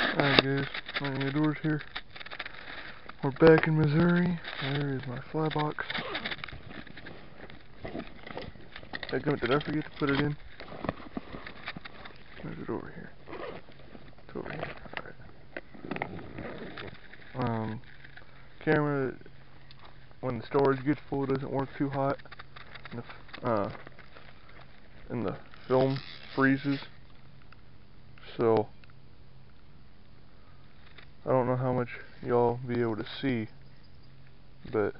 Alright guys, opening the doors here. We're back in Missouri. There is my fly box. Did I forget to put it in? Where's it over here? It's over here. Alright. Camera, when the storage gets full, doesn't work too hot. And the film freezes. So I don't know how much y'all be able to see, but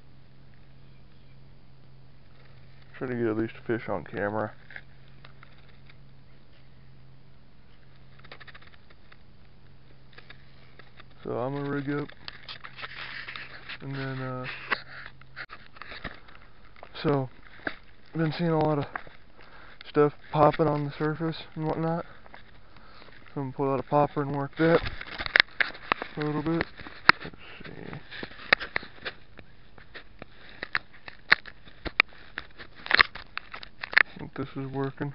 try to get at least a fish on camera. So I'm gonna rig up, and then so I've been seeing a lot of stuff popping on the surface and whatnot. So I'm gonna pull out a popper and work that a little bit. Let's see. I think this is working.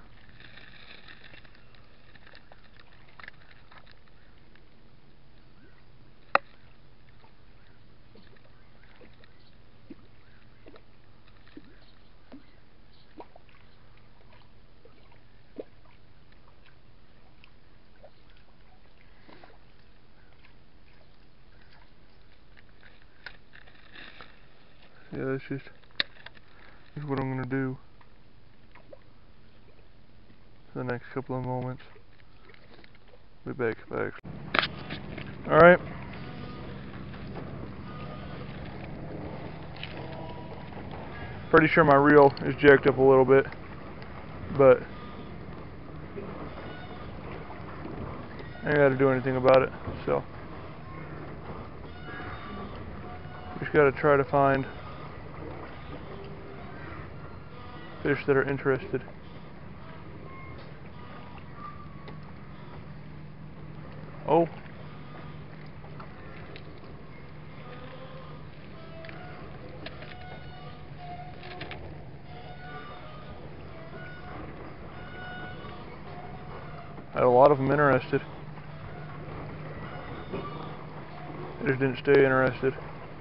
Yeah, that's just what I'm gonna do for the next couple of moments. Be back. Alright. Pretty sure my reel is jacked up a little bit, but I ain't gotta do anything about it, so just gotta try to find fish that are interested. Oh. I had a lot of them interested. They just didn't stay interested.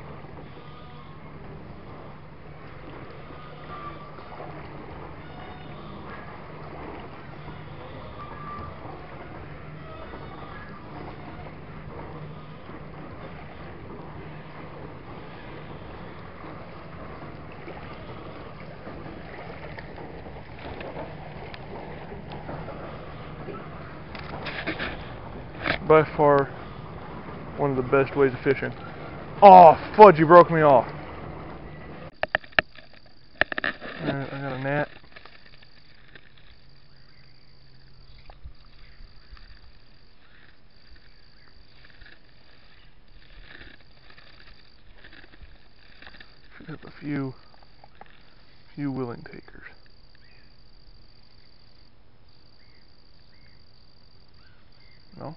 By far one of the best ways of fishing. Oh, fudge, you broke me off. Alright, I got a gnat. Should have a few willing takers. No?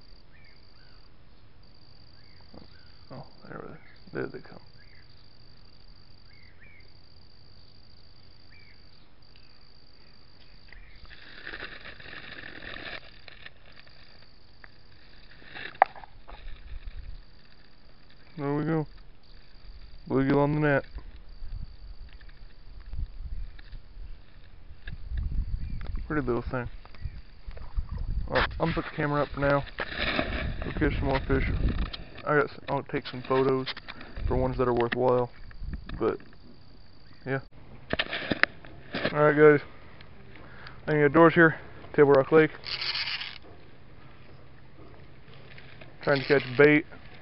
Oh, there they come. There we go. Bluegill on the net. Pretty little thing. Alright, I'm gonna put the camera up for now. Go catch some more fish. I'll take some photos for ones that are worthwhile. But yeah. Alright guys. Hanging outdoors here, Table Rock Lake. Trying to catch bait.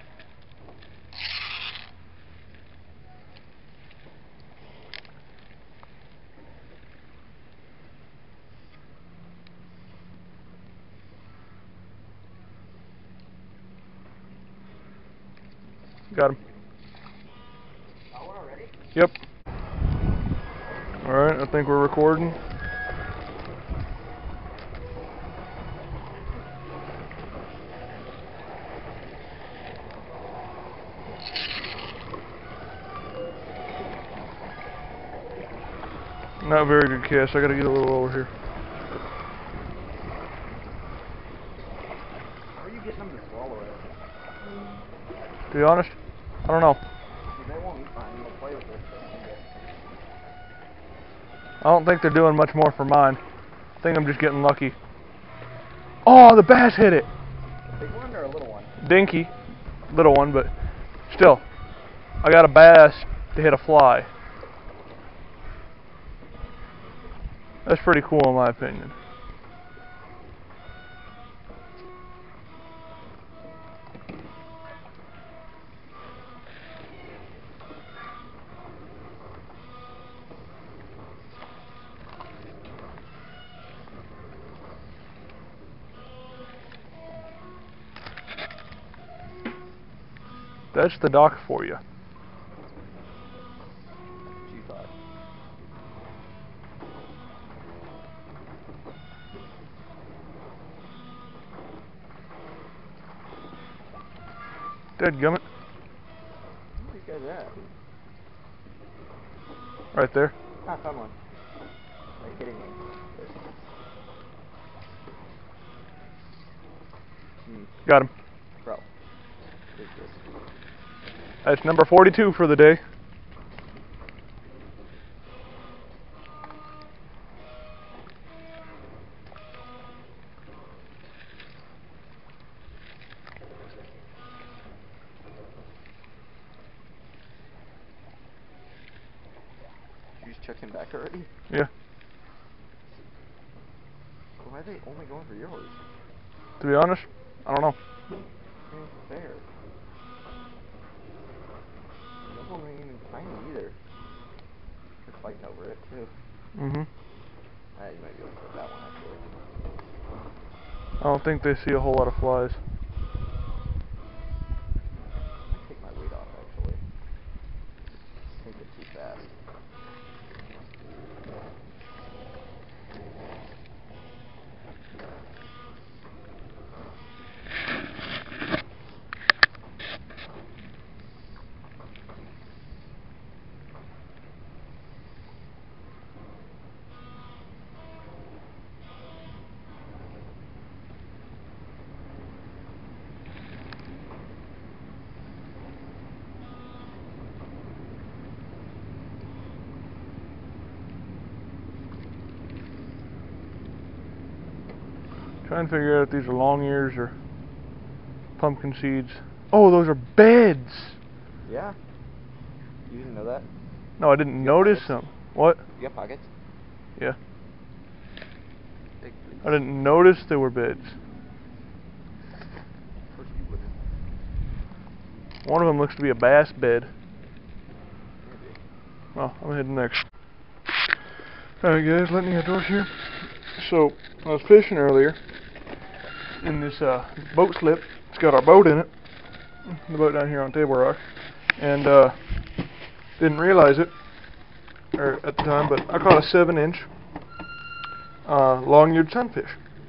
Got him. Got one already? Yep. Alright, I think we're recording. Not very good cast. I gotta get a little over here. Are you getting them to swallow it? To be honest, I don't know. They won't eat mine. They'll play with it. I don't think they're doing much more for mine. I think I'm just getting lucky. Oh, the bass hit it. Big one or a little one? Dinky, little one, but still, I got a bass to hit a fly. That's pretty cool in my opinion. That's the dock for you. G5. Dadgummit. Where are these guys at? Right there. Ah, found one. Are you kidding me? Got him. Bro. What is this? That's number 42 for the day. You just check him back already? Yeah. Why are they only going for yours? To be honest, I don't know. It's fair. Those ones ain't even tiny either. They're fighting over it too. Mm-hmm. You might be able to put that one actually. I don't think they see a whole lot of flies. I'll take my weight off actually. Sink it too fast. Trying to figure out if these are long ears or pumpkin seeds. Oh, those are beds. Yeah. You didn't know that? No, I didn't notice them. What? You got pockets? Yeah. Big please. I didn't notice they were beds. Of course you wouldn't. One of them looks to be a bass bed. Maybe. Well, I'm heading next. Alright guys, let me outdoors here. So, I was fishing earlier in this boat slip. It's got our boat in it. The boat down here on Table Rock. And didn't realize it at the time, but I caught a 7-inch long-eared sunfish.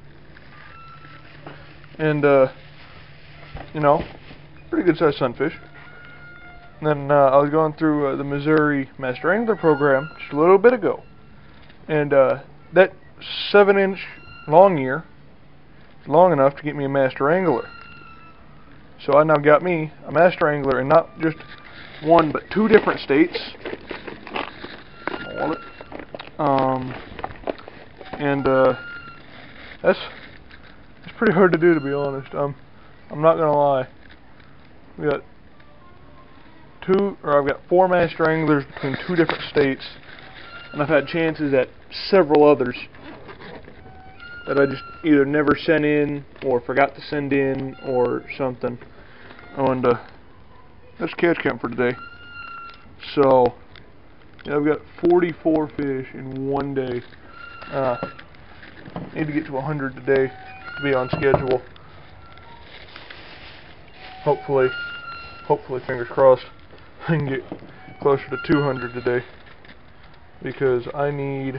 And, you know, pretty good sized sunfish. And then I was going through the Missouri Master Angler program just a little bit ago. And that 7-inch long ear is long enough to get me a Master Angler. So I now got me a Master Angler in not just one but 2 different states. Wallet. And that's pretty hard to do, to be honest. I'm not gonna lie. I've got 4 Master Anglers between 2 different states, and I've had chances at several others that I just either never sent in or forgot to send in or something. And that's catch count for today. So yeah, I've got 44 fish in one day. Need to get to 100 today to be on schedule. Hopefully, fingers crossed, I can get closer to 200 today, because I need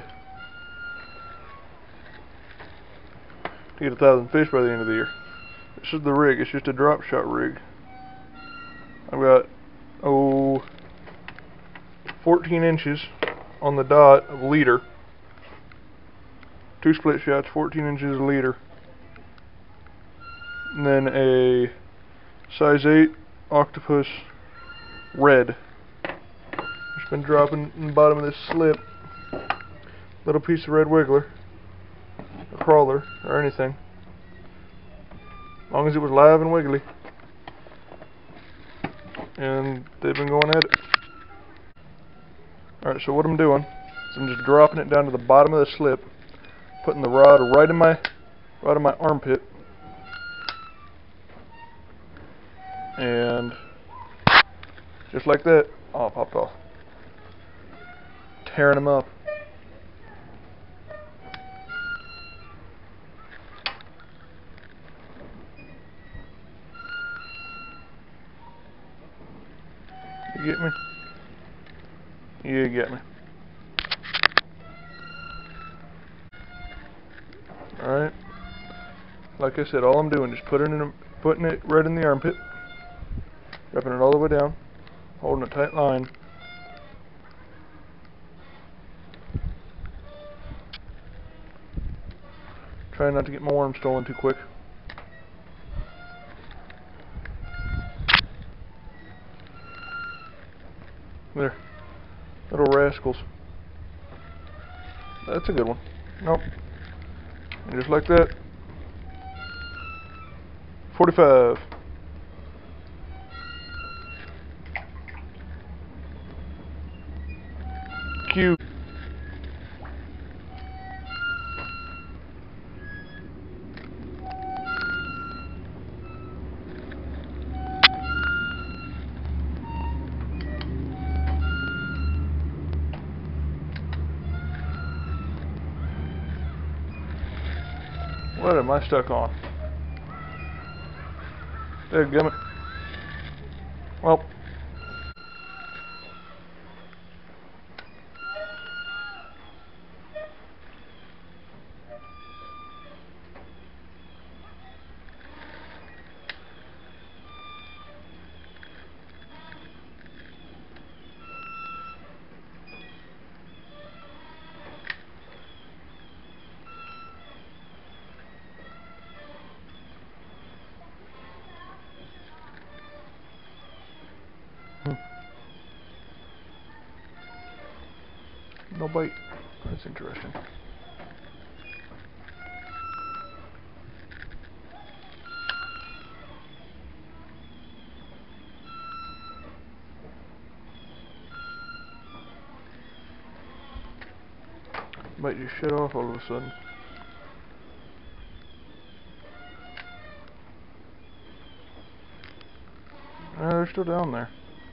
to get 1,000 fish by the end of the year. This is the rig. It's just a drop shot rig. I've got 14 inches on the dot of leader. 2 split shots, 14 inches of leader. And then a size 8 octopus red. Just been dropping in the bottom of this slip. Little piece of red wiggler, or crawler, or anything. As long as it was live and wiggly. And they've been going at it. Alright, so what I'm doing is I'm just dropping it down to the bottom of the slip, putting the rod right in my armpit, and just like that, oh, it popped off. Tearing them up. You get me? You get me. Alright. Like I said, all I'm doing is putting it right in the armpit, wrapping it all the way down, holding a tight line. Trying not to get my worm stolen too quick. There. Little rascals. That's a good one. Nope. And just like that. 45. Cute. What am I stuck on? Dadgummit. Well. No bite. That's interesting. Might just shut off all of a sudden. They're still down there.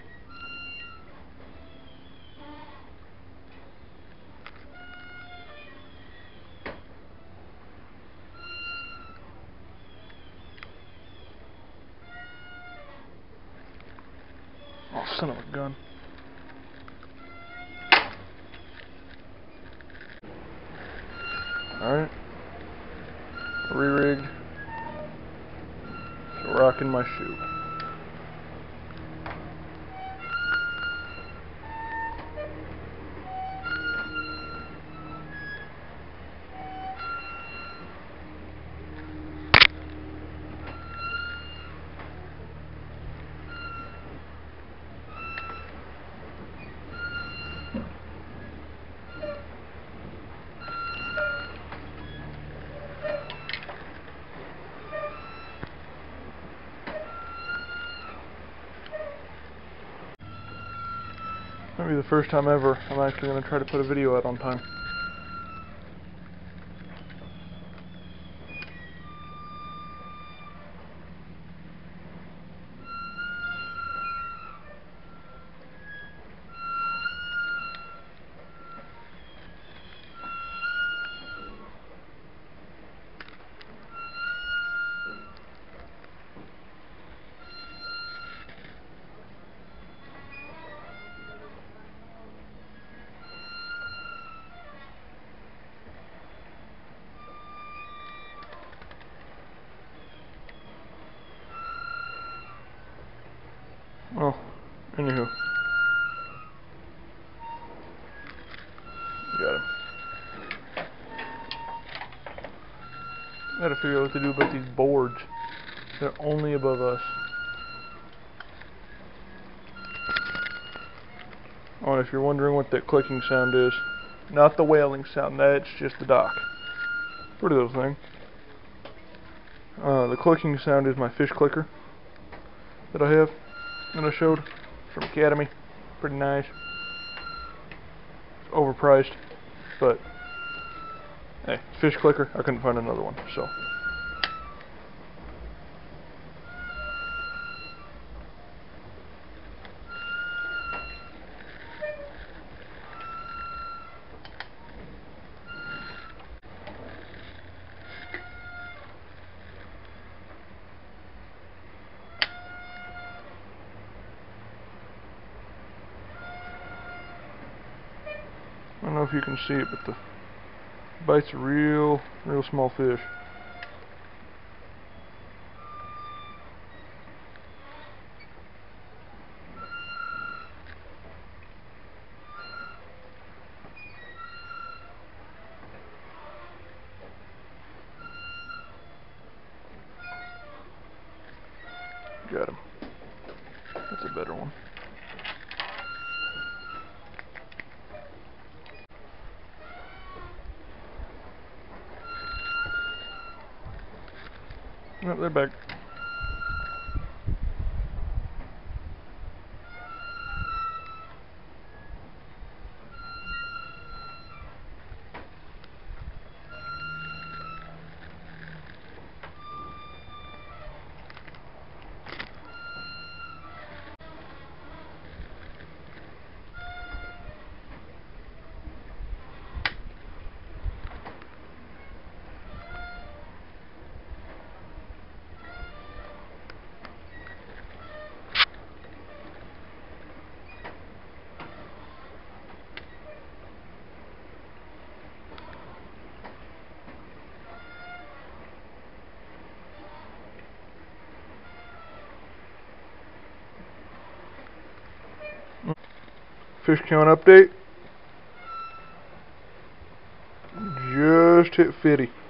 Oh, son of a gun. Alright. Re-rigged. So rocking my shoe. Might be the first time ever I'm actually going to try to put a video out on time. Oh, anywho. Got him. Gotta figure out what to do about these boards. They're only above us. Oh, and if you're wondering what that clicking sound is, not the wailing sound, that's just the dock. Pretty little thing. The clicking sound is my fish clicker that I have, that I showed from Academy. Pretty nice. It's overpriced, but hey, fish clicker. I couldn't find another one, so. I don't know if you can see it, but the bite's a real small fish. Got him. That's a better one. Nope, they're back. Fish count update. Just hit 50.